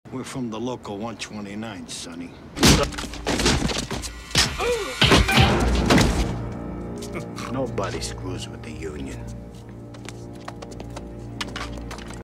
We're from the local 129, Sonny. Nobody screws with the Union.